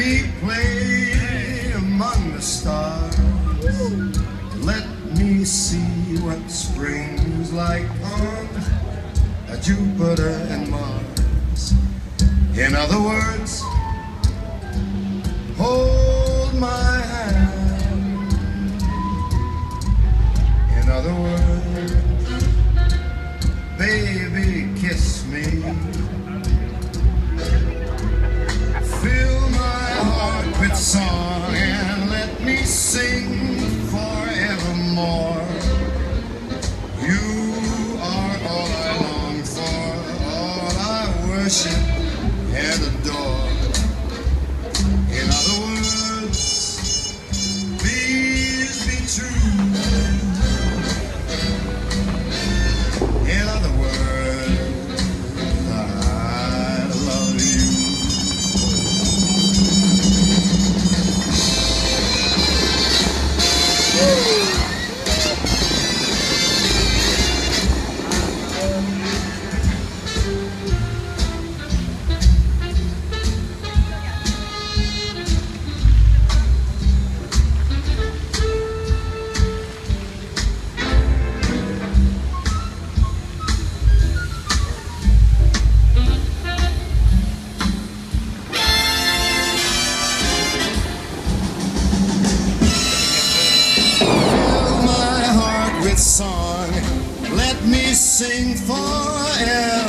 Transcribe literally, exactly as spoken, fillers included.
me play among the stars. Let me see what spring's like on Jupiter and Mars. In other words, hold my hand. In other words, baby, kiss me. Fill my heart with song and let me sing forevermore. You are all I long for, all I worship and adore. In other words, please be true. In other words, I love you. Song, let me sing forever.